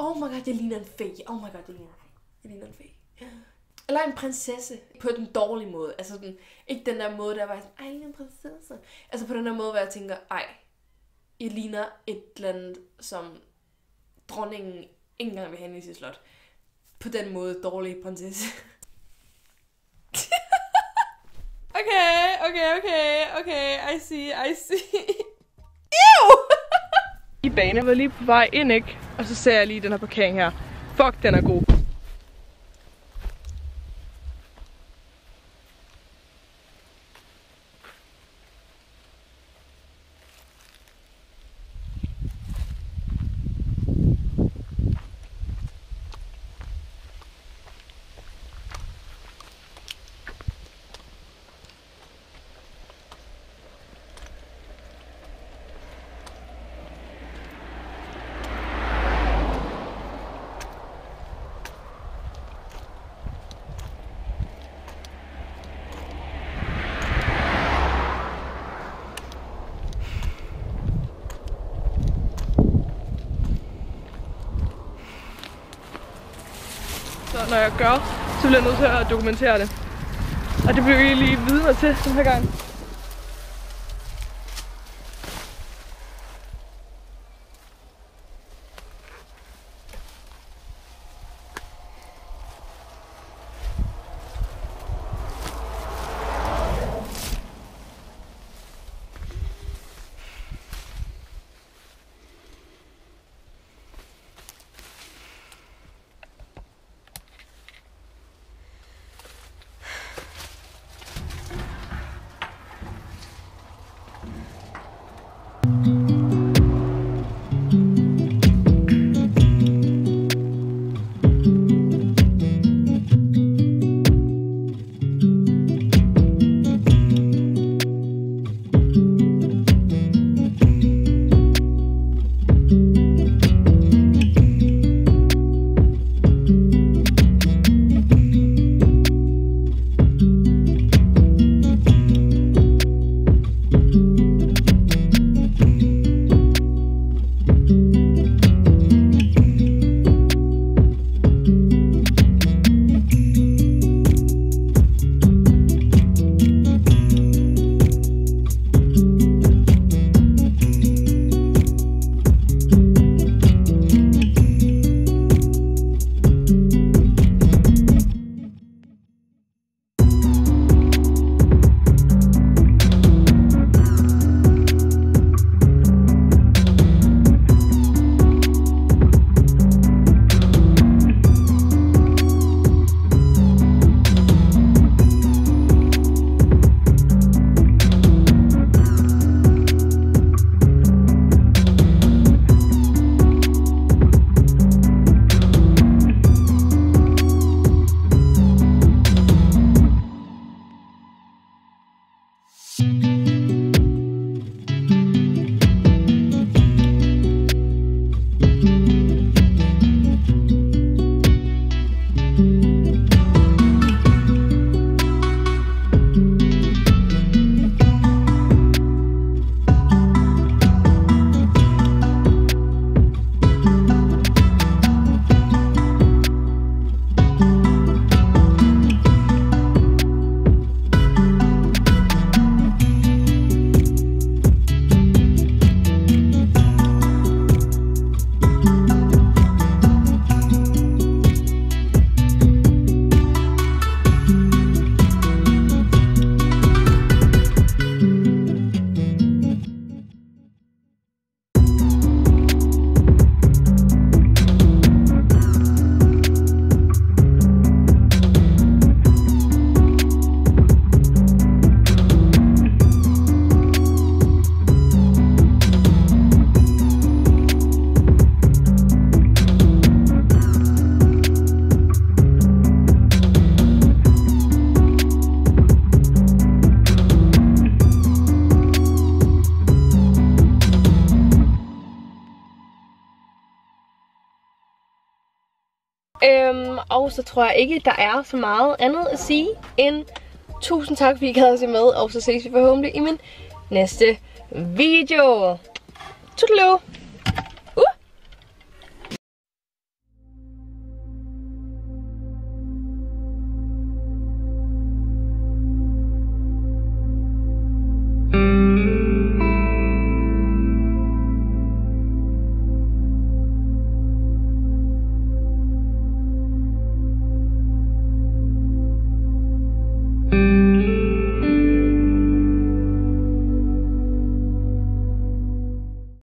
Oh my god, jeg ligner en fe. Oh my god, jeg ligner en fe. Eller en prinsesse. På den dårlige måde. Altså den, ikke den der måde, der var sådan, ej, jeg ligner en prinsesse. Altså på den der måde, hvor jeg tænker, ej, jeg ligner et eller andet, som dronningen ikke engang vil have i sit slot. På den måde, dårlige prinsesse. Okay, I see. Ew! I banen var lige på vej ind, ikke? Og så ser jeg lige den her parkering her. Fuck, den er god. Så når jeg gør, så bliver jeg nødt til at dokumentere det. Og det bliver jeg lige vidner til den her gang. Og så tror jeg ikke, der er så meget andet at sige end tusind tak, fordi I gad at se med. Og så ses vi forhåbentlig i min næste video. Toodaloo!